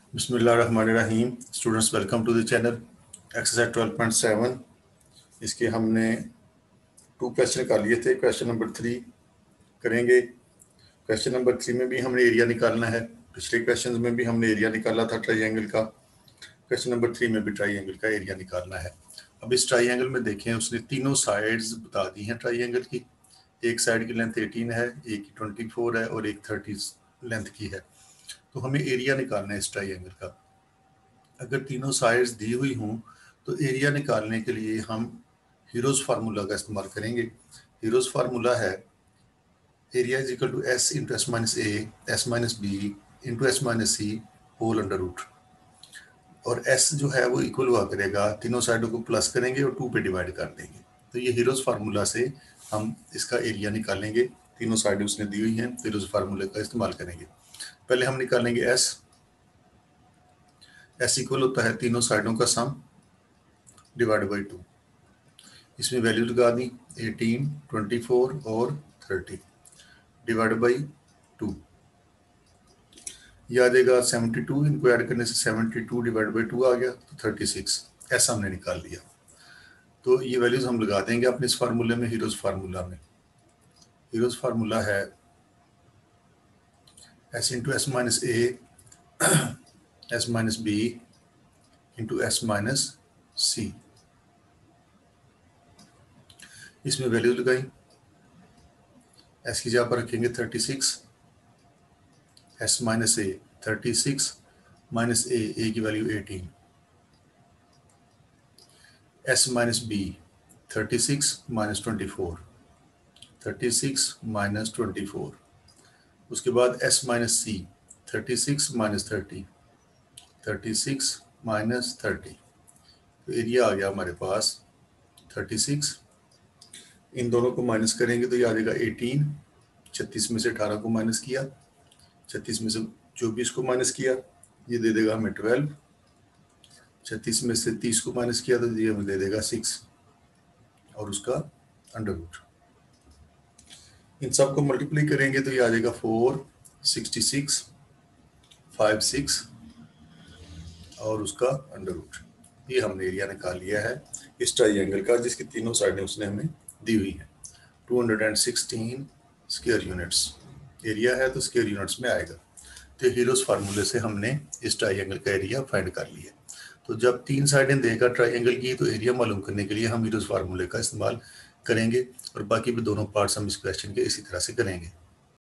बिस्मिल्लाहिर्रहमानिर्रहीम। Students welcome to the channel. Exercise 12.7 इसके हमने 2 क्वेश्चन कर लिए थे। क्वेश्चन नंबर 3 करेंगे। क्वेश्चन नंबर 3 में भी हमने एरिया निकालना है। पिछले क्वेश्चन में भी हमने एरिया निकाला था ट्राइंगल का। क्वेश्चन नंबर 3 में भी ट्राइंगल का एरिया निकालना है। अब इस ट्राइंगल में देखें, उसने तीनों साइड्स बता दी हैं ट्राइंगल की। एक साइड की लेंथ 18 है, एक की 24 है और एक 30 लेंथ की है। तो हमें एरिया निकालना है इस ट्राइंगल का। अगर तीनों साइड्स दी हुई हों तो एरिया निकालने के लिए हम हीरोज फार्मूला का इस्तेमाल करेंगे। हीरोज फार्मूला है area is equal to s into s minus a s minus b into s minus c whole under root. और एस जो है वो इक्वल हुआ करेगा, तीनों साइडों को प्लस करेंगे और 2 पे डिवाइड कर देंगे। तो ये हीरोज फार्मूला से हम इसका एरिया निकालेंगे। तीनों साइडें उसने दी हुई हैं, हीरोज फार्मूले का इस्तेमाल करेंगे। पहले हम निकालेंगे एस इक्वल होता है तीनों साइडों का सम डिवाइड बाई 2। इसमें वैल्यू लगा दी 18, 24 और 30 डिवाइड बाई 2। ये आ जाएगा 72। इनको ऐड करने से 72 डिवाइड बाई 2 आ गया, तो 36 ऐसा हमने निकाल लिया। तो ये वैल्यूज हम लगा देंगे अपने इस फार्मूले में, हीरोज फार्मूला में। हीरोज फार्मूला है s into s minus a s minus b into s minus c. इसमें वैल्यू लगाई, एस की जगह पर रखेंगे 36, s minus a 36 minus a की value 18, s minus b 36 minus 24, 36 minus 24। उसके बाद s minus c 36 minus 30, 36 minus 30। तो एरिया आ गया हमारे पास 36। इन दोनों को माइनस करेंगे तो ये आ जाएगा 18। 36 में से 18 को माइनस किया, 36 में से 24 को माइनस किया, ये दे देगा हमें 12। 36 में से 30 को माइनस किया तो ये हमें दे देगा 6 और उसका अंडर रूट। इन सब को मल्टीप्लाई करेंगे तो ये आ जाएगा 4, 66, 5, 6 और उसका अंडर रूट। ये हमने एरिया निकाल लिया है इस ट्राइंगल का, जिसकी तीनों साइडें उसने हमें दी हुई हैं। 216 स्क्वायर यूनिट्स एरिया है, तो स्क्वायर यूनिट्स में आएगा। तो हीरोज फार्मूले से हमने इस ट्राइंगल का एरिया फाइंड कर लिया। तो जब 3 साइडें देगा ट्राइंगल की, तो एरिया मालूम करने के लिए हम हीरोज फार्मूले का इस्तेमाल करेंगे और बाकी भी दोनों पार्ट्स हम इस क्वेश्चन के इसी तरह से करेंगे।